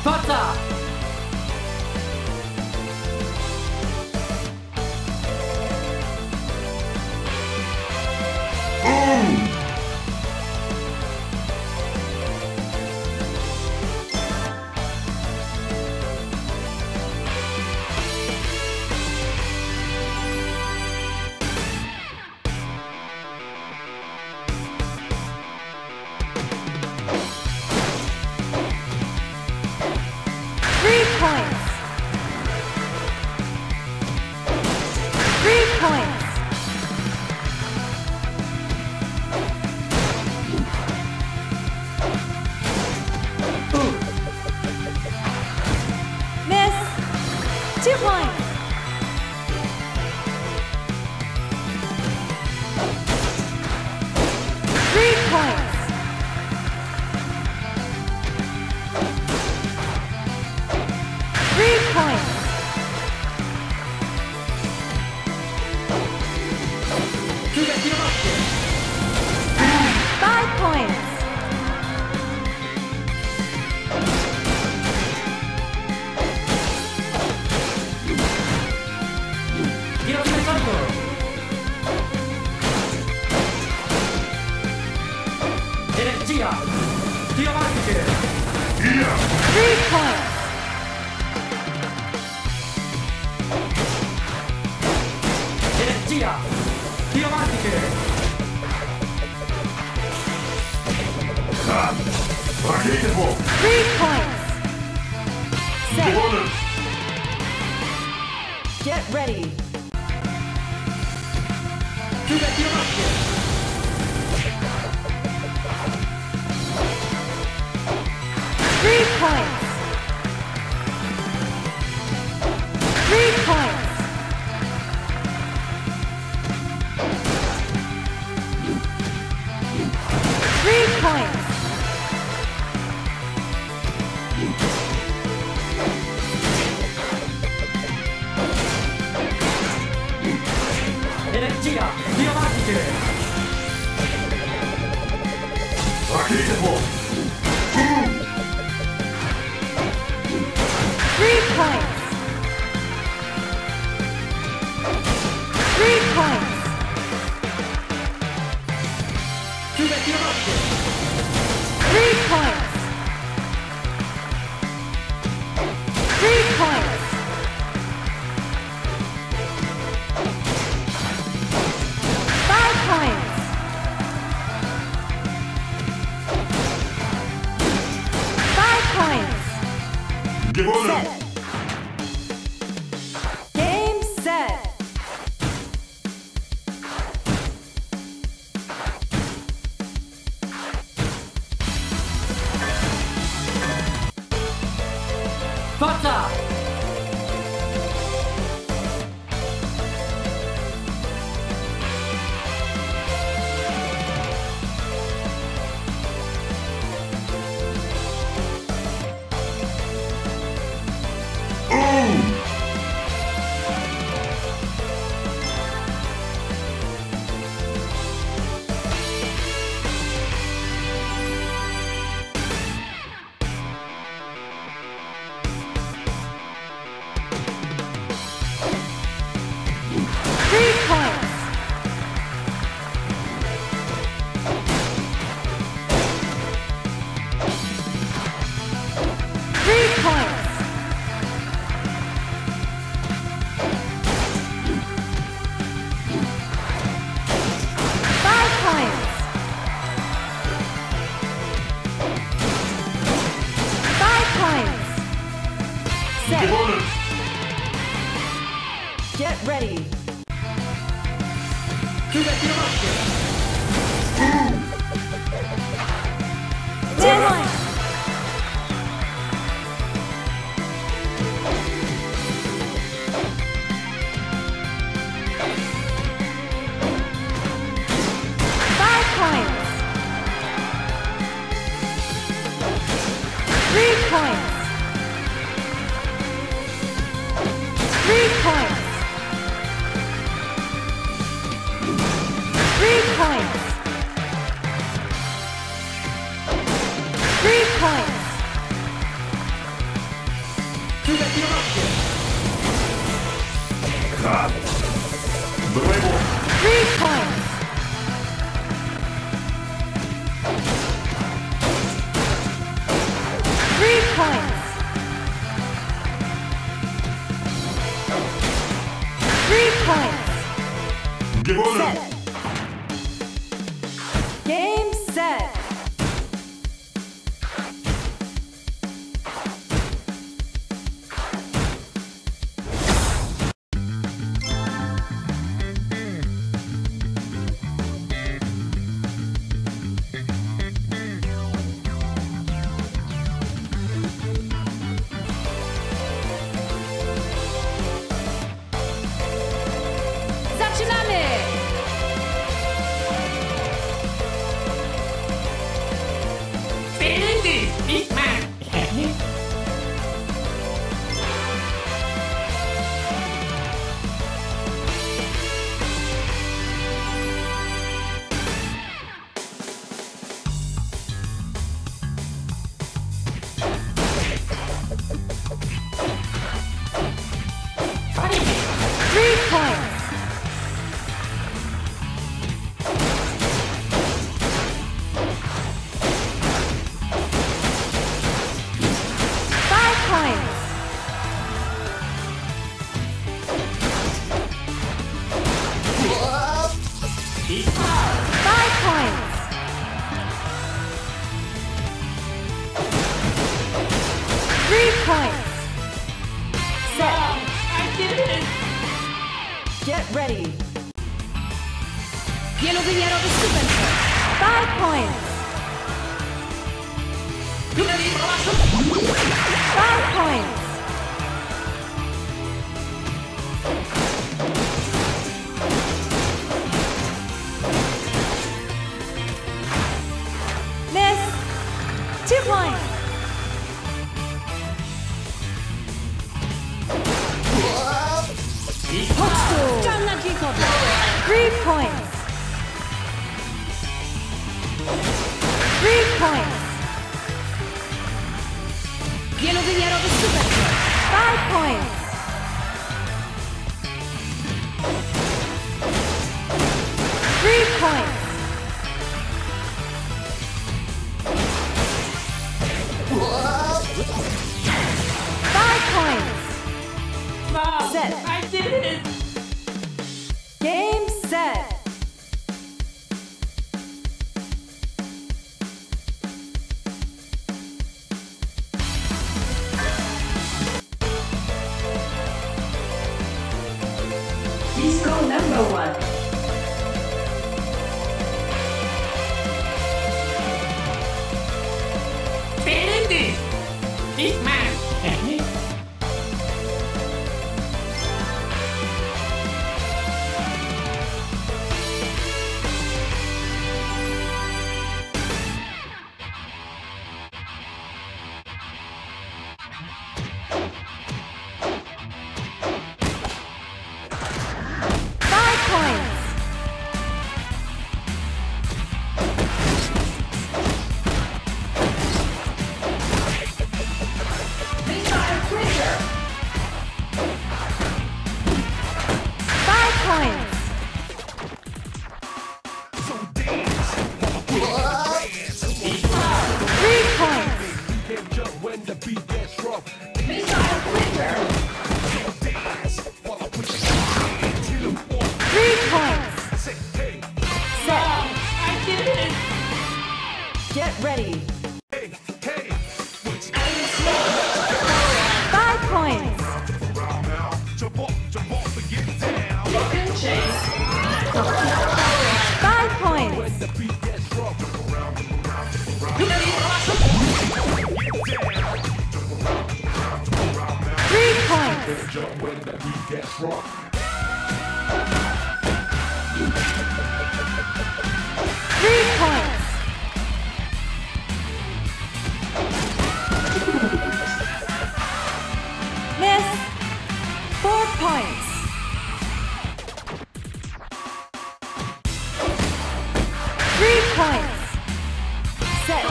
Forza! Energia! Diamantiche! 3 points! Energia! Diamantiche! Unbeatable! 3 points! Set! Get ready! Diamantiche! 3 points! 3 points! 3 points! Energia! Diamantiche! Unbeatable! 3 points! 3 points! Diamantiche! 3 points! 3 points! 5 points! 5 points! Set! Game set! Forza! Three points! Three points! 5 points! 5 points! Set! Get ready! Diamantiche! 10 points! 5 points! 3 points! 3 points! 3 points! 3 points! 3 points. 3 points. 3 points. Give on Set. it. Game set. Zaczynamy! Feeling this, big man. Fighting. 3 points. 5 points. 5 points. 3 points. Set. I did it. Get ready. Wielowymiarowy super. 5 points. 5 points. 2 points. 3 points. 3 points. Wielowymiarowy super. 5 points. 3 points. 5 points. Mom, Set. I did it. Game set. Disco number 1. Feeling this, big man. Get ready. 5 points. 5 points. 3 points. 3 points. Miss. 4 points. 3 points. Set.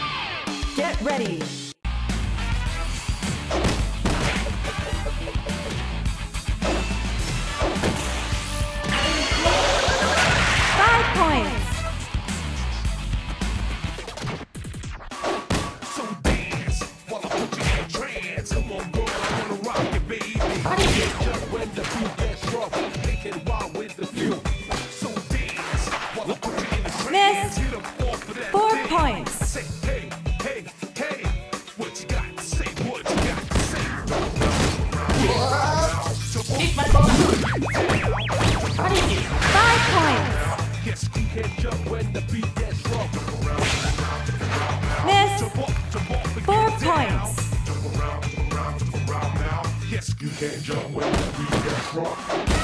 Get ready. Miss. 4 points. Yes, you can't jump when the beat gets rough.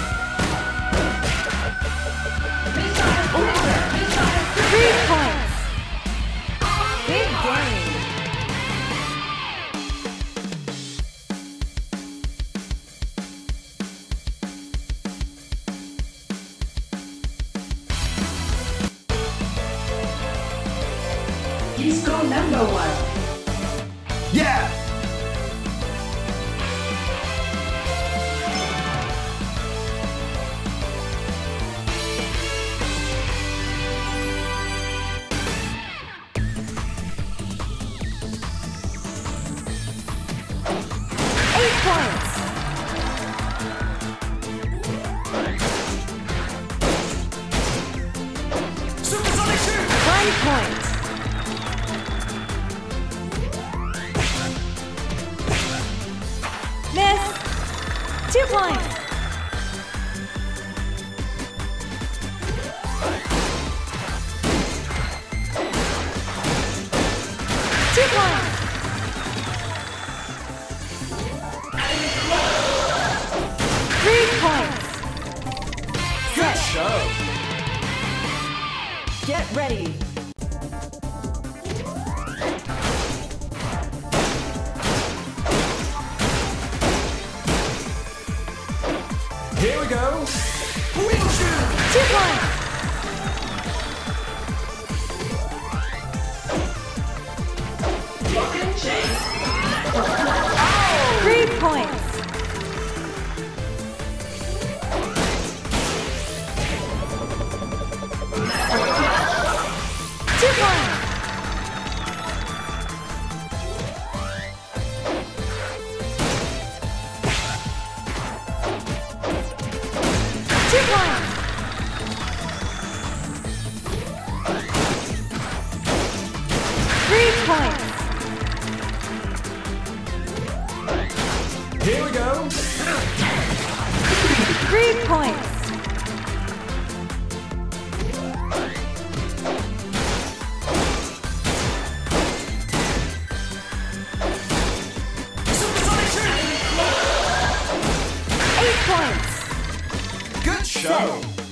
Missile over. Missile 3 points. Big game. Disco number 1. Yeah! Points. Supersonic shoot! 1 point. Miss. 2 points. Good show! Get ready. Here we go! Wheel shoot! 2 points. Lock and chase. 3 points. Here we go! 3 points. Supersonic shoot! 8 points. Good show!